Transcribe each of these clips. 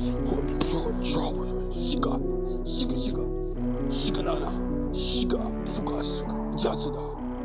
시가 나나 시가 부가 시가 자수다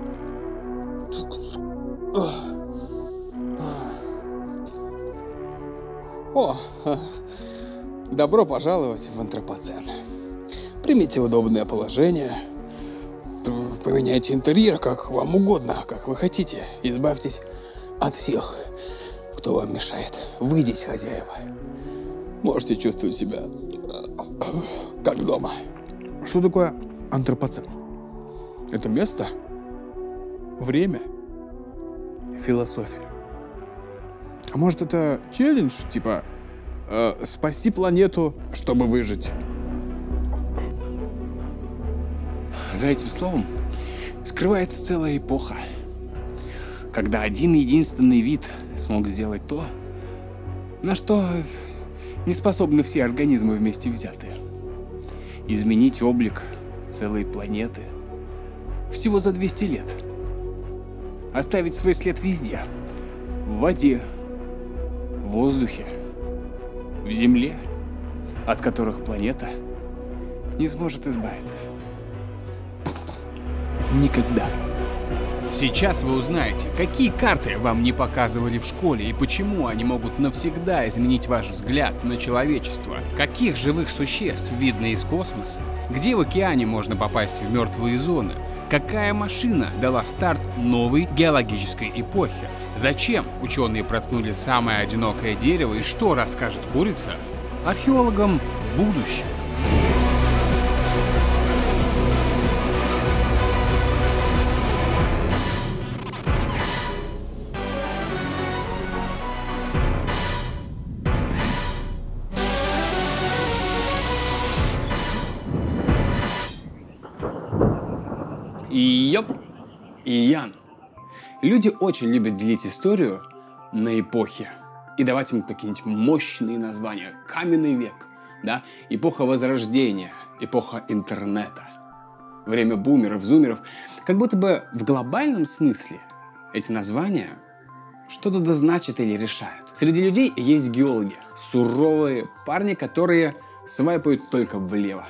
О, добро пожаловать в антропоцен. Примите удобное положение, поменяйте интерьер как вам угодно, как вы хотите. Избавьтесь от всех, кто вам мешает. Вы здесь хозяева. Можете чувствовать себя как дома. Что такое антропоцен? Это место, время, философия. А может, это челлендж, типа спаси планету, чтобы выжить? За этим словом скрывается целая эпоха, когда один единственный вид смог сделать то, на что не способны все организмы вместе взятые. Изменить облик целой планеты всего за 200 лет. Оставить свой след везде. В воде, в воздухе, в земле, от которых планета не сможет избавиться. Никогда. Сейчас вы узнаете, какие карты вам не показывали в школе и почему они могут навсегда изменить ваш взгляд на человечество, каких живых существ видно из космоса, где в океане можно попасть в мертвые зоны, какая машина дала старт новой геологической эпохе, зачем ученые проткнули самое одинокое дерево и что расскажет курица археологам будущего. Йоп, и Ян. Люди очень любят делить историю на эпохи и давать им какие-нибудь мощные названия. Каменный век, да? Эпоха Возрождения, эпоха интернета, время бумеров, зумеров. Как будто бы в глобальном смысле эти названия что-то дозначат или решают. Среди людей есть геологи, суровые парни, которые свайпают только влево.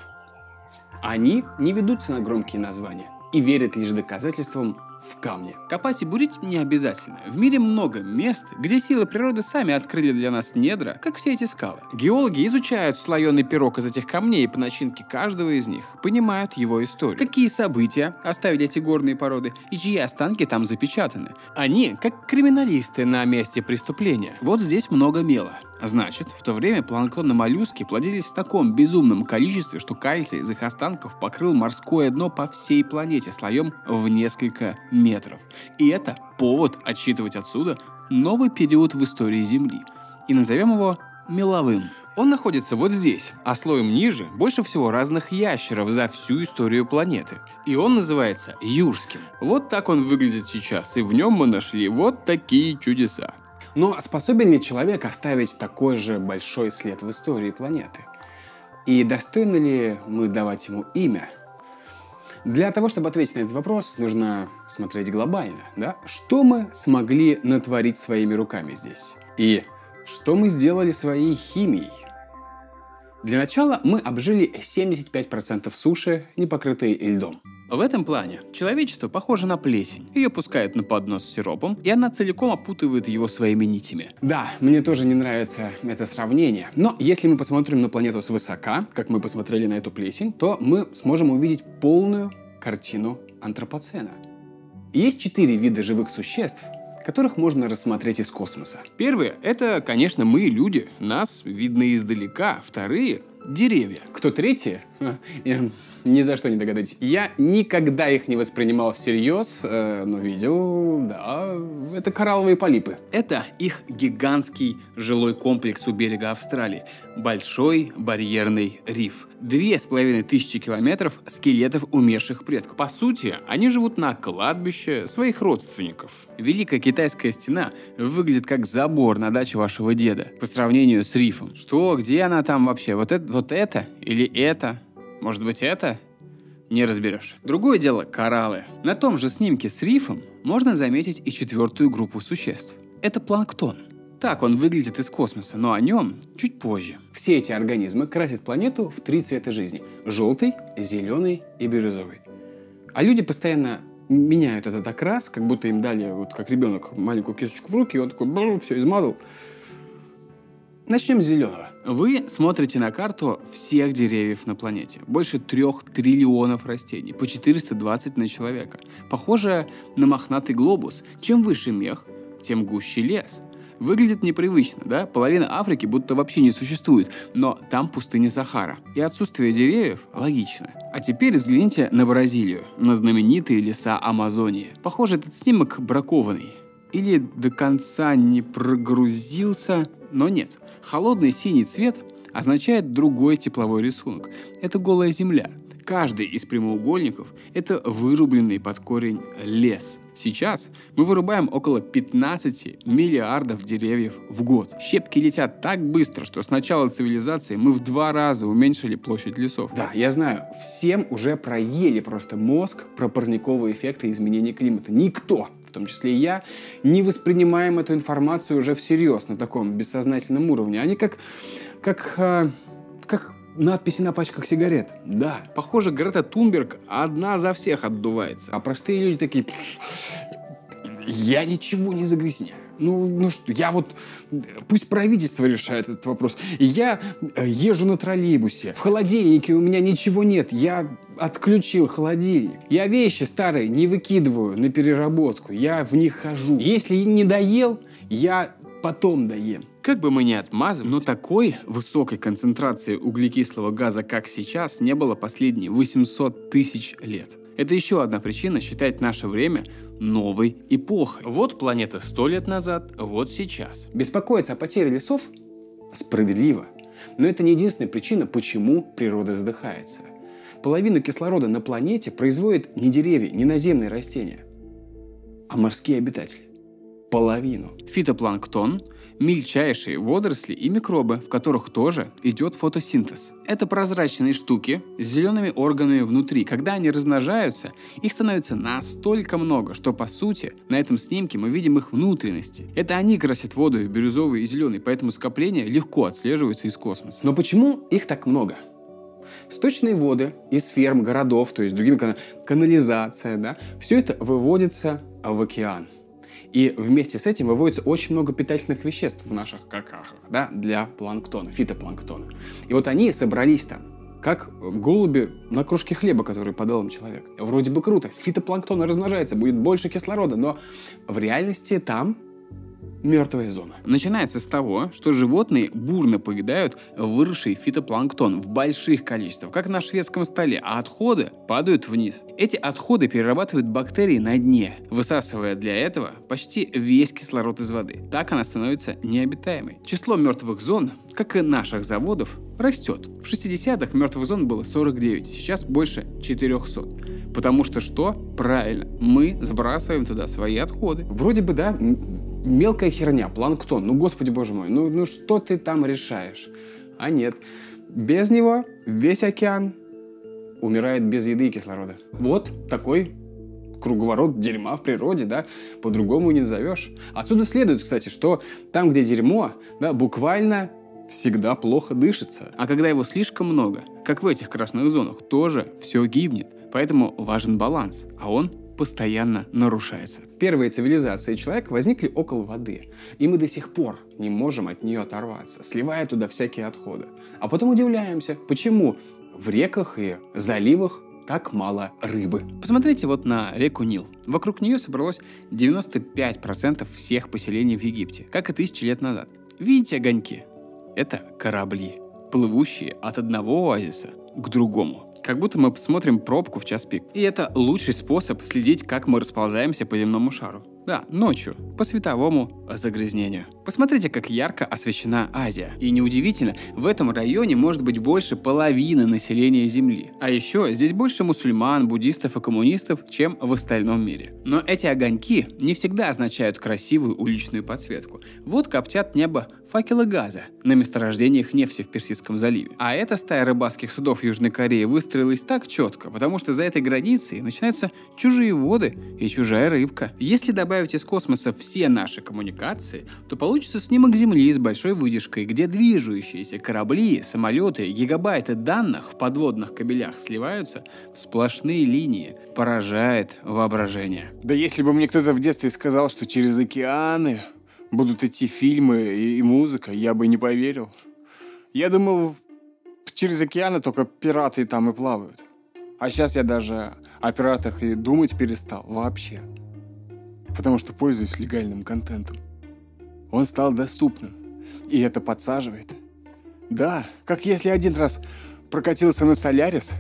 Они не ведутся на громкие названия и верят лишь доказательствам в камне. Копать и бурить не обязательно. В мире много мест, где силы природы сами открыли для нас недра, как все эти скалы. Геологи изучают слоеный пирог из этих камней по начинке каждого из них, понимают его историю. Какие события оставили эти горные породы и чьи останки там запечатаны. Они как криминалисты на месте преступления. Вот здесь много мела. Значит, в то время планктон и моллюски плодились в таком безумном количестве, что кальций из их останков покрыл морское дно по всей планете слоем в несколько метров. И это повод отсчитывать отсюда новый период в истории Земли. И назовем его меловым. Он находится вот здесь, а слоем ниже больше всего разных ящеров за всю историю планеты. И он называется юрским. Вот так он выглядит сейчас, и в нем мы нашли вот такие чудеса. Но способен ли человек оставить такой же большой след в истории планеты? И достойны ли мы давать ему имя? Для того, чтобы ответить на этот вопрос, нужно смотреть глобально, да? Что мы смогли натворить своими руками здесь? И что мы сделали своей химией? Для начала мы обжили 75% суши, не покрытой льдом. В этом плане человечество похоже на плесень. Ее пускают на поднос с сиропом, и она целиком опутывает его своими нитями. Да, мне тоже не нравится это сравнение. Но если мы посмотрим на планету свысока, как мы посмотрели на эту плесень, то мы сможем увидеть полную картину антропоцена. Есть 4 вида живых существ, которых можно рассмотреть из космоса. Первые — это, конечно, мы, люди. Нас видно издалека. Вторые — деревья. Кто третьи? Ни за что не догадаетесь. Я никогда их не воспринимал всерьез, но видел, да, это коралловые полипы. Это их гигантский жилой комплекс у берега Австралии. Большой барьерный риф. 2500 километров скелетов умерших предков. По сути, они живут на кладбище своих родственников. Великая китайская стена выглядит как забор на даче вашего деда по сравнению с рифом. Что, где она там вообще? Вот это? Или это? Может быть, это? Не разберешь. Другое дело — кораллы. На том же снимке с рифом можно заметить и 4-ю группу существ. Это планктон. Так он выглядит из космоса, но о нем чуть позже. Все эти организмы красят планету в 3 цвета жизни: желтый, зеленый и бирюзовый. А люди постоянно меняют этот окрас, как будто им дали, вот как ребенок, маленькую кисточку в руки, и он такой, все измазал. Начнем с зеленого. Вы смотрите на карту всех деревьев на планете. Больше 3 триллионов растений, по 420 на человека. Похоже на мохнатый глобус. Чем выше мех, тем гуще лес. Выглядит непривычно, да? Половина Африки будто вообще не существует, но там пустыня Сахара. И отсутствие деревьев логично. А теперь взгляните на Бразилию, на знаменитые леса Амазонии. Похоже, этот снимок бракованный. Или до конца не прогрузился, но нет. Холодный синий цвет означает другой тепловой рисунок. Это голая земля. Каждый из прямоугольников – это вырубленный под корень лес. Сейчас мы вырубаем около 15 миллиардов деревьев в год. Щепки летят так быстро, что с начала цивилизации мы в 2 раза уменьшили площадь лесов. Да, я знаю, всем уже проели просто мозг про парниковые эффекты изменения климата. Никто, в том числе и я, не воспринимаем эту информацию уже всерьез на таком бессознательном уровне. Они как надписи на пачках сигарет. Да, похоже, Грета Тунберг одна за всех отдувается. А простые люди такие: я ничего не загрязняю. Ну что, я вот... Пусть правительство решает этот вопрос. Я езжу на троллейбусе. В холодильнике у меня ничего нет. Я отключил холодильник. Я вещи старые не выкидываю на переработку. Я в них хожу. Если не доел, я потом доем. Как бы мы ни отмазывались, но такой высокой концентрации углекислого газа, как сейчас, не было последние 800 тысяч лет. Это еще одна причина считать наше время новой эпохой. Вот планета 100 лет назад, вот сейчас. Беспокоиться о потере лесов справедливо. Но это не единственная причина, почему природа задыхается. Половину кислорода на планете производят не деревья, не наземные растения, а морские обитатели. Половину. Фитопланктон – мельчайшие водоросли и микробы, в которых тоже идет фотосинтез. Это прозрачные штуки с зелеными органами внутри. Когда они размножаются, их становится настолько много, что по сути на этом снимке мы видим их внутренности. Это они красят воду в бирюзовый и зеленый, поэтому скопления легко отслеживаются из космоса. Но почему их так много? Сточные воды из ферм, городов, то есть другими канализация, да, все это выводится в океан. И вместе с этим выводится очень много питательных веществ в наших какахах, да, для планктона, фитопланктона. И вот они собрались там, как голуби на кружке хлеба, который подал им человек. Вроде бы круто, фитопланктон размножается, будет больше кислорода, но в реальности там мертвая зона. Начинается с того, что животные бурно поедают выросший фитопланктон в больших количествах, как на шведском столе, а отходы падают вниз. Эти отходы перерабатывают бактерии на дне, высасывая для этого почти весь кислород из воды. Так она становится необитаемой. Число мертвых зон, как и наших заводов, растет. В 60-х мертвых зон было 49, сейчас больше 400. Потому что что? Правильно, мы сбрасываем туда свои отходы. Вроде бы, да, мелкая херня, планктон, ну господи боже мой, ну что ты там решаешь? А нет, без него весь океан умирает без еды и кислорода. Вот такой круговорот дерьма в природе, да, по-другому не назовешь. Отсюда следует, кстати, что там, где дерьмо, да, буквально всегда плохо дышится. А когда его слишком много, как в этих красных зонах, тоже все гибнет. Поэтому важен баланс, а он постоянно нарушается. Первые цивилизации человека возникли около воды, и мы до сих пор не можем от нее оторваться, сливая туда всякие отходы. А потом удивляемся, почему в реках и заливах так мало рыбы. Посмотрите вот на реку Нил. Вокруг нее собралось 95% всех поселений в Египте, как и 1000 лет назад. Видите огоньки? Это корабли, плывущие от одного оазиса к другому. Как будто мы смотрим пробку в час пик. И это лучший способ следить, как мы расползаемся по земному шару. Да, ночью, по световому загрязнению. Посмотрите, как ярко освещена Азия. И неудивительно, в этом районе может быть больше половины населения Земли. А еще здесь больше мусульман, буддистов и коммунистов, чем в остальном мире. Но эти огоньки не всегда означают красивую уличную подсветку. Вот коптят небо факелы газа на месторождениях нефти в Персидском заливе. А эта стая рыбацких судов Южной Кореи выстроилась так четко, потому что за этой границей начинаются чужие воды и чужая рыбка. Если добавить из космоса все наши коммуникации, то получится получится снимок Земли с большой выдержкой, где движущиеся корабли, самолеты, гигабайты данных в подводных кабелях сливаются в сплошные линии. Поражает воображение. Да если бы мне кто-то в детстве сказал, что через океаны будут идти фильмы и музыка, я бы не поверил. Я думал, через океаны только пираты там и плавают. А сейчас я даже о пиратах и думать перестал вообще. Потому что пользуюсь легальным контентом. Он стал доступным. И это подсаживает. Да, как если один раз прокатился на Солярис,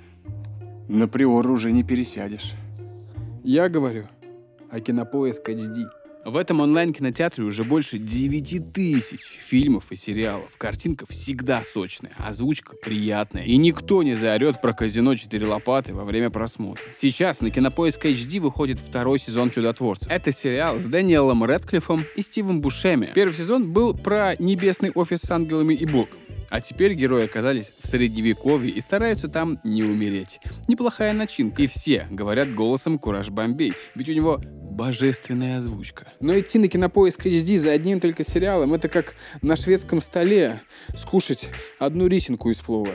на Приору уже не пересядешь. Я говорю о Кинопоиск HD. В этом онлайн-кинотеатре уже больше 9000 фильмов и сериалов. Картинка всегда сочная, озвучка приятная. И никто не заорет про казино 4 лопаты во время просмотра. Сейчас на Кинопоиск HD выходит 2-й сезон «Чудотворцев». Это сериал с Дэниелом Рэдклиффом и Стивом Бушеми. Первый сезон был про небесный офис с ангелами и богом. А теперь герои оказались в средневековье и стараются там не умереть. Неплохая начинка. И все говорят голосом Кураж Бомбей, ведь у него божественная озвучка. Но идти на Кинопоиск HD за одним только сериалом — это как на шведском столе скушать одну рисинку из плова.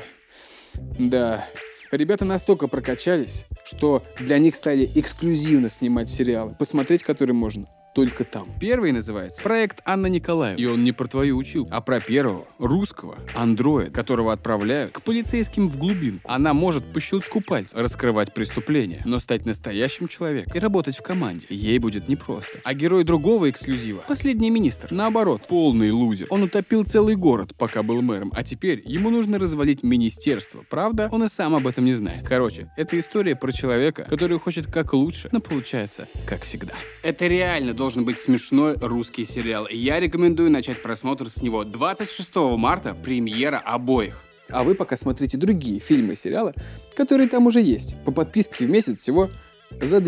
Да, ребята настолько прокачались, что для них стали эксклюзивно снимать сериалы, посмотреть которые можно только там. Первый называется «Проект Анна Николаева». И он не про твою училку, а про первого, русского, андроида, которого отправляют к полицейским в глубинку. Она может по щелчку пальца раскрывать преступления, но стать настоящим человеком и работать в команде ей будет непросто. А герой другого эксклюзива, последний министр, наоборот, полный лузер. Он утопил целый город, пока был мэром, а теперь ему нужно развалить министерство. Правда, он и сам об этом не знает. Короче, это история про человека, который хочет как лучше, но получается как всегда. Это реально должен быть смешной русский сериал. Я рекомендую начать просмотр с него. 26 марта премьера обоих. А вы пока смотрите другие фильмы и сериалы, которые там уже есть. По подписке в месяц всего за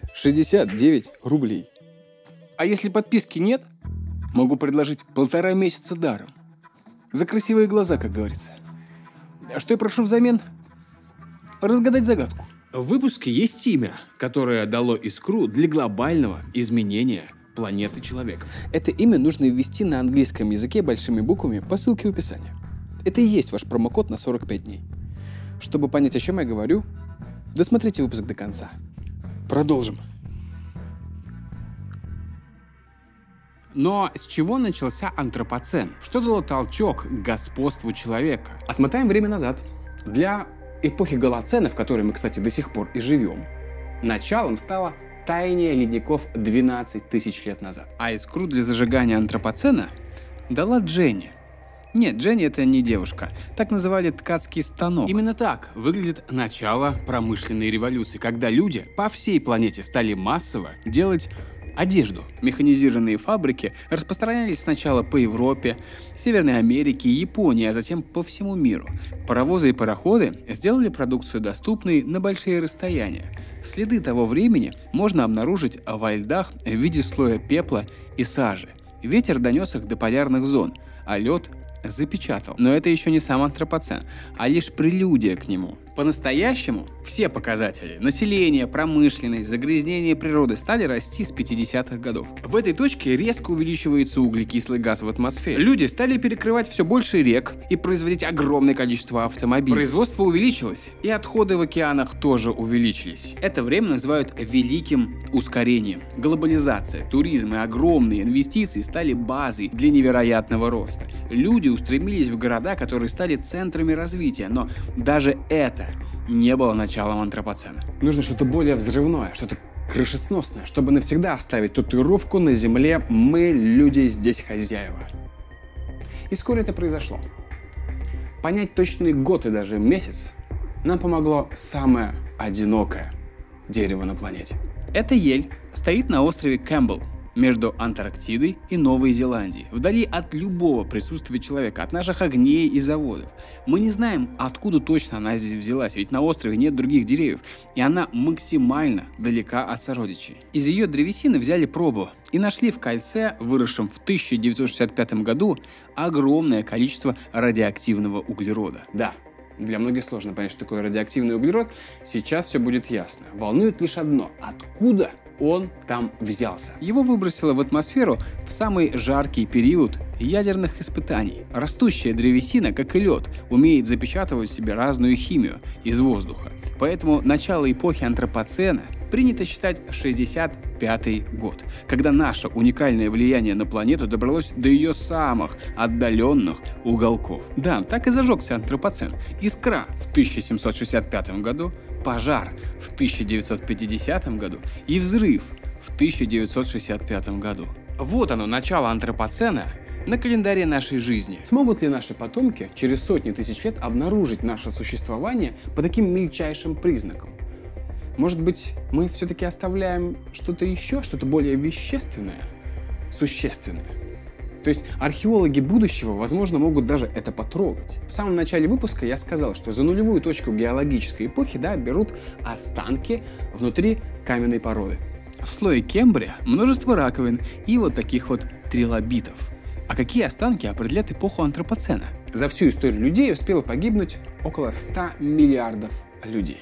269 рублей. А если подписки нет, могу предложить 1,5 месяца даром. За красивые глаза, как говорится. А что я прошу взамен? Разгадать загадку. В выпуске есть имя, которое дало искру для глобального изменения планеты человека. Это имя нужно ввести на английском языке большими буквами по ссылке в описании. Это и есть ваш промокод на 45 дней. Чтобы понять, о чем я говорю, досмотрите выпуск до конца. Продолжим. Но с чего начался антропоцен? Что дало толчок к господству человека? Отмотаем время назад. Для эпохи Голоцена, в которой мы, кстати, до сих пор и живем, началом стало таяние ледников 12 тысяч лет назад. А искру для зажигания антропоцена дала Дженни. Нет, Дженни — это не девушка. Так называли ткацкий станок. Именно так выглядит начало промышленной революции, когда люди по всей планете стали массово делать одежду. Механизированные фабрики распространялись сначала по Европе, Северной Америке и Японии, а затем по всему миру. Паровозы и пароходы сделали продукцию доступной на большие расстояния. Следы того времени можно обнаружить во льдах в виде слоя пепла и сажи. Ветер донес их до полярных зон, а лед запечатал. Но это еще не сам антропоцен, а лишь прелюдия к нему. По-настоящему все показатели — население, промышленность, загрязнение природы — стали расти с 50-х годов. В этой точке резко увеличивается углекислый газ в атмосфере. Люди стали перекрывать все больше рек и производить огромное количество автомобилей. Производство увеличилось, и отходы в океанах тоже увеличились. Это время называют великим ускорением. Глобализация, туризм и огромные инвестиции стали базой для невероятного роста. Люди устремились в города, которые стали центрами развития, но даже это не было началом антропоцена. Нужно что-то более взрывное, что-то крышесносное, чтобы навсегда оставить татуировку на земле «Мы, люди, здесь хозяева». И вскоре это произошло. Понять точный год и даже месяц нам помогло самое одинокое дерево на планете. Это ель стоит на острове Кэмпбелл между Антарктидой и Новой Зеландией, вдали от любого присутствия человека, от наших огней и заводов. Мы не знаем, откуда точно она здесь взялась, ведь на острове нет других деревьев, и она максимально далека от сородичей. Из ее древесины взяли пробу и нашли в кольце, выросшем в 1965 году, огромное количество радиоактивного углерода. Да, для многих сложно понять, что такое радиоактивный углерод. Сейчас все будет ясно. Волнует лишь одно: откуда он там взялся? Его выбросило в атмосферу в самый жаркий период ядерных испытаний. Растущая древесина, как и лед, умеет запечатывать в себе разную химию из воздуха. Поэтому начало эпохи антропоцена принято считать 65-й год, когда наше уникальное влияние на планету добралось до ее самых отдаленных уголков. Да, так и зажегся антропоцен. Искра в 1765 году, пожар в 1950 году и взрыв в 1965 году. Вот оно, начало антропоцена на календаре нашей жизни. Смогут ли наши потомки через сотни тысяч лет обнаружить наше существование по таким мельчайшим признакам? Может быть, мы все-таки оставляем что-то еще, что-то более вещественное, существенное? То есть археологи будущего, возможно, могут даже это потрогать. В самом начале выпуска я сказал, что за нулевую точку геологической эпохи, берут останки внутри каменной породы. В слое Кембрия множество раковин и вот таких вот трилобитов. А какие останки определят эпоху антропоцена? За всю историю людей успело погибнуть около 100 миллиардов людей.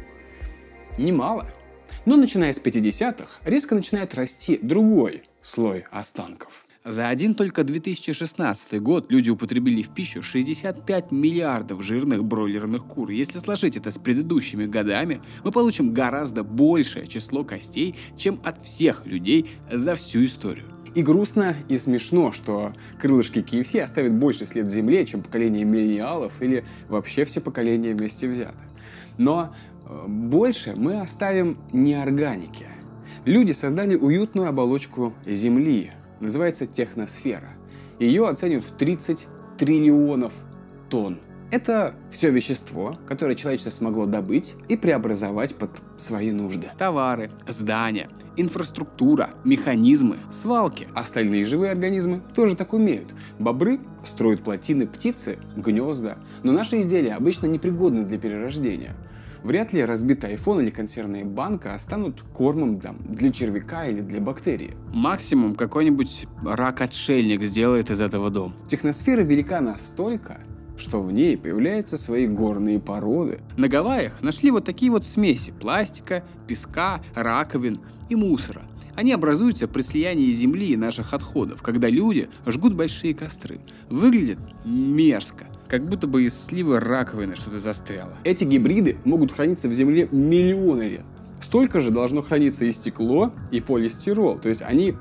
Немало. Но начиная с 50-х резко начинает расти другой слой останков. За один только 2016 год люди употребили в пищу 65 миллиардов жирных бройлерных кур. Если сложить это с предыдущими годами, мы получим гораздо большее число костей, чем от всех людей за всю историю. И грустно, и смешно, что крылышки KFC оставят больше след в земле, чем поколение миллениалов или вообще все поколения вместе взяты. Но больше мы оставим неорганики. Люди создали уютную оболочку Земли, называется техносфера. Ее оценивают в 30 триллионов тонн. Это все вещество, которое человечество смогло добыть и преобразовать под свои нужды. Товары, здания, инфраструктура, механизмы, свалки. Остальные живые организмы тоже так умеют. Бобры строят плотины, птицы – гнезда. Но наши изделия обычно непригодны для перерождения. Вряд ли разбитый айфон или консервная банка станут кормом для червяка или для бактерии. Максимум какой-нибудь рак-отшельник сделает из этого дом. Техносфера велика настолько, что в ней появляются свои горные породы. На Гавайях нашли вот такие вот смеси пластика, песка, раковин и мусора. Они образуются при слиянии земли и наших отходов, когда люди жгут большие костры. Выглядит мерзко, как будто бы из сливы раковины что-то застряло. Эти гибриды могут храниться в земле миллионы лет. Столько же должно храниться и стекло, и полистирол. То есть они,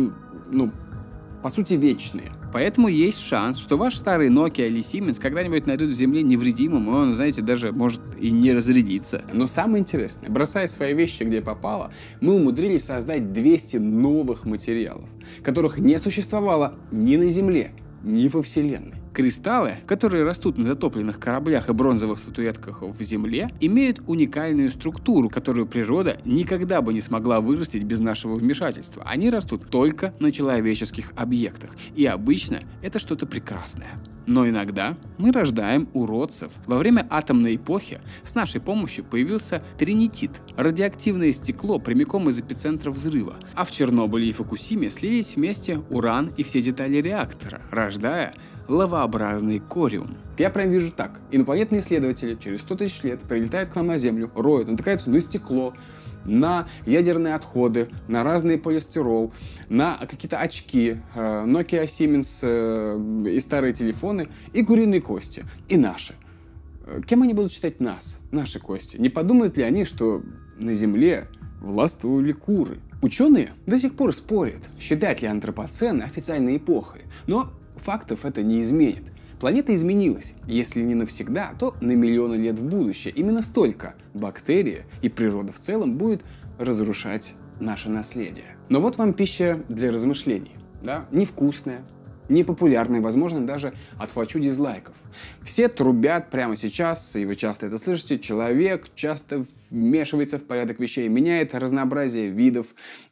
по сути, вечные. Поэтому есть шанс, что ваш старый Nokia или Siemens когда-нибудь найдут в земле невредимым, и он, знаете, даже может и не разрядиться. Но самое интересное, бросая свои вещи где попало, мы умудрились создать 200 новых материалов, которых не существовало ни на Земле, ни во Вселенной. Кристаллы, которые растут на затопленных кораблях и бронзовых статуэтках в земле, имеют уникальную структуру, которую природа никогда бы не смогла вырастить без нашего вмешательства. Они растут только на человеческих объектах, и обычно это что-то прекрасное. Но иногда мы рождаем уродцев. Во время атомной эпохи с нашей помощью появился тринитит – радиоактивное стекло прямиком из эпицентра взрыва. А в Чернобыле и Фукусиме слились вместе уран и все детали реактора, рождая лавообразный кориум. Я прям вижу так. Инопланетные исследователи через 100 тысяч лет прилетают к нам на Землю, роют, натыкаются на стекло, на ядерные отходы, на разный полистирол, на какие-то очки, Nokia, Siemens и старые телефоны, и куриные кости, и наши. Кем они будут считать нас, наши кости? Не подумают ли они, что на Земле властвовали куры? Ученые до сих пор спорят, считать ли антропоцен официальной эпохой, но фактов это не изменит. Планета изменилась, если не навсегда, то на миллионы лет в будущее. Именно столько бактерии и природа в целом будет разрушать наше наследие. Но вот вам пища для размышлений. Невкусная, непопулярная, возможно, даже отхвачу дизлайков. Все трубят прямо сейчас, и вы часто это слышите, человек часто вмешивается в порядок вещей, меняет разнообразие видов,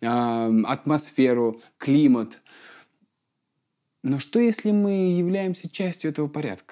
атмосферу, климат. Но что, если мы являемся частью этого порядка?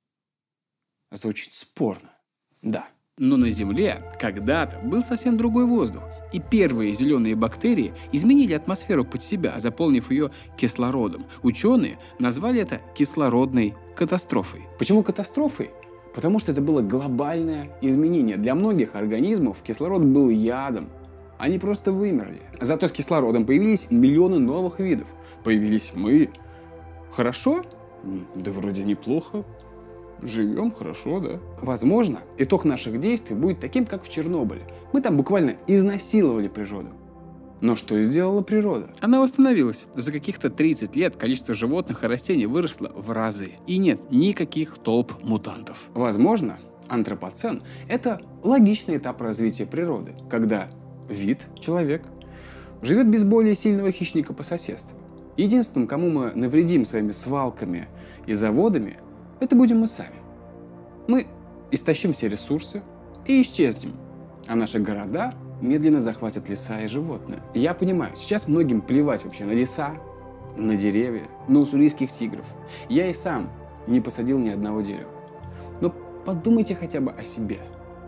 Звучит спорно. Да. Но на Земле когда-то был совсем другой воздух, и первые зеленые бактерии изменили атмосферу под себя, заполнив ее кислородом. Ученые назвали это кислородной катастрофой. Почему катастрофой? Потому что это было глобальное изменение. Для многих организмов кислород был ядом, Они просто вымерли. Зато с кислородом появились миллионы новых видов. Появились мы. Хорошо? Да вроде неплохо. Живем хорошо, да? Возможно, итог наших действий будет таким, как в Чернобыле. Мы там буквально изнасиловали природу. Но что сделала природа? Она восстановилась. За каких-то 30 лет количество животных и растений выросло в разы. И нет никаких толп мутантов. Возможно, антропоцен – это логичный этап развития природы, когда вид, человек, живет без более сильного хищника по соседству. Единственным, кому мы навредим своими свалками и заводами, это будем мы сами. Мы истощим все ресурсы и исчезнем, а наши города медленно захватят леса и животные. Я понимаю, сейчас многим плевать вообще на леса, на деревья, на уссурийских тигров. Я и сам не посадил ни одного дерева. Но подумайте хотя бы о себе.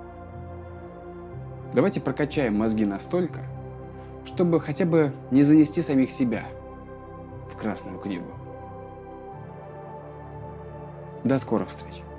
Давайте прокачаем мозги настолько, чтобы хотя бы не занести самих себя в Красную книгу. До скорых встреч!